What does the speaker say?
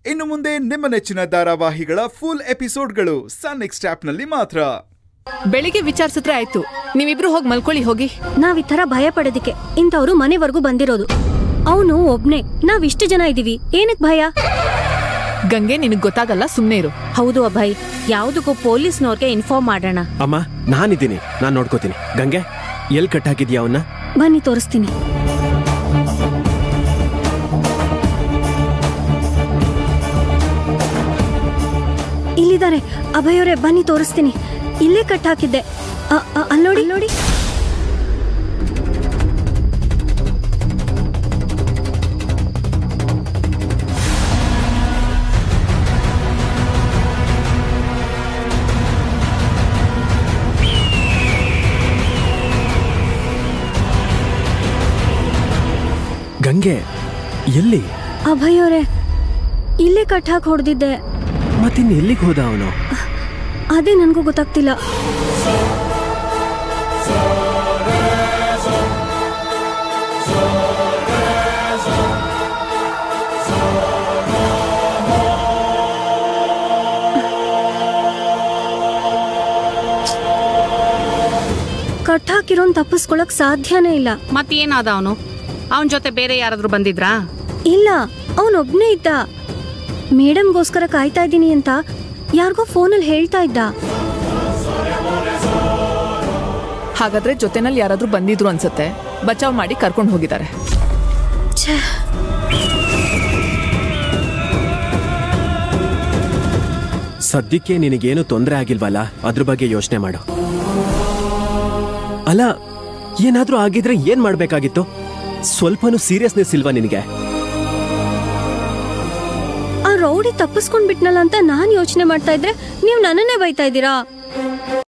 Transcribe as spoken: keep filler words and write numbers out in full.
ಇನ್ನು ಮುಂದೆ ನಿಮ್ಮ ನೆಚ್ಚಿನ ಧಾರಾವಾಹಿಗಳ ಫುಲ್ ಎಪಿಸೋಡ್ಗಳು ಸನ್ ನೆಕ್ಸ್ಟ್ ಆಪ್ನಲ್ಲಿ ಮಾತ್ರ. ಬೆಳಿಗ್ಗೆ ವಿಚಾರಿಸಿದ್ರೆ ಆಯ್ತು, ನೀವಿಬ್ರು ಹೋಗಿ ಮಲ್ಕೊಳ್ಳಿ. ಹೋಗಿ. ನಾವ್ ಈ ತರ ಭಯ ಪಡೋದಿಕ್ಕೆ ಇಂಥವ್ರು ಮನೆವರೆಗೂ ಬಂದಿರೋದು. ಅವನು ಒಬ್ನೇ, ನಾವ್ ಇಷ್ಟು ಜನ ಇದೀವಿ, ಏನಕ್ ಭಯ? ಗಂಗೆ, ನಿನಗ್ ಗೊತ್ತಾಗಲ್ಲ, ಸುಮ್ನೆ ಇರು. ಹೌದು ಅಭಯ್, ಯಾವ್ದಕ್ಕೂ ಪೊಲೀಸ್ನವ್ರಿಗೆ ಇನ್ಫಾರ್ಮ್ ಮಾಡೋಣ. ಅಮ್ಮ, ನಾನಿದ್ದೀನಿ, ನಾನ್ ನೋಡ್ಕೋತೀನಿ. ಗಂಗೆ, ಎಲ್ ಕಟ್ ಹಾಕಿದ್ಯಾ ಅವನ್ನ? ಬನ್ನಿ ತೋರಿಸ್ತೀನಿ. ಇಲ್ಲಿದ್ದಾರೆ ಅಭಯ್ ಅವರೇ, ಬನ್ನಿ ತೋರಿಸ್ತೀನಿ. ಇಲ್ಲೇ ಕಟ್ ಹಾಕಿದ್ದೆ, ಅಲ್ಲೋಡಿ ನೋಡಿ. ಗಂಗೆ, ಎಲ್ಲಿ? ಅಭಯ್ ಅವರೇ, ಇಲ್ಲೇ ಕಟ್ ಹಾಕಿ ಹೊಡೆದಿದ್ದೆ. ಮತ್ತಿನ್ ಎಲ್ಲಿಗೆ ಹೋದ ಅವನು? ಅದೇ ನನ್ಗೂ ಗೊತ್ತಾಗ್ತಿಲ್ಲ. ಕಟ್ ಹಾಕಿರೋನ್ ತಪ್ಪಿಸ್ಕೊಳಕ್ ಸಾಧ್ಯನೇ ಇಲ್ಲ. ಮತ್ತೇನಾದ ಅವನು? ಅವನ್ ಜೊತೆ ಬೇರೆ ಯಾರಾದ್ರೂ ಬಂದಿದ್ರಾ? ಇಲ್ಲ, ಅವನೊಬ್ನೇ ಇದ್ದ. ಮೇಡಮ್ಗೋಸ್ಕರ ಕಾಯ್ತಾ ಇದ್ದೀನಿ ಅಂತ ಯಾರಿಗೋ ಫೋನಲ್ಲಿ ಹೇಳ್ತಾ ಇದ್ದ. ಹಾಗಾದ್ರೆ ಜೊತೆನಲ್ಲಿ ಯಾರಾದ್ರೂ ಬಂದಿದ್ರು ಅನ್ಸುತ್ತೆ, ಬಚಾವ್ ಮಾಡಿ ಕರ್ಕೊಂಡು ಹೋಗಿದ್ದಾರೆ. ಸದ್ಯಕ್ಕೆ ನಿನಗೇನು ತೊಂದರೆ ಆಗಿಲ್ವಲ್ಲ, ಅದ್ರ ಬಗ್ಗೆ ಯೋಚನೆ ಮಾಡು. ಅಲ್ಲ, ಏನಾದ್ರೂ ಆಗಿದ್ರೆ ಏನ್ ಮಾಡ್ಬೇಕಾಗಿತ್ತು? ಸ್ವಲ್ಪನೂ ಸೀರಿಯಸ್ನೆಸ್ ಇಲ್ವಾ ನಿನಗೆ? ಆ ರೌಡಿ ತಪ್ಪಿಸ್ಕೊಂಡ್ ಬಿಟ್ನಲ್ಲ ಅಂತ ನಾನ್ ಯೋಚನೆ ಮಾಡ್ತಾ ಇದ್ರೆ ನೀವ್ ನನ್ನನ್ನೇ ಬೈತಾ ಇದ್ದೀರಾ?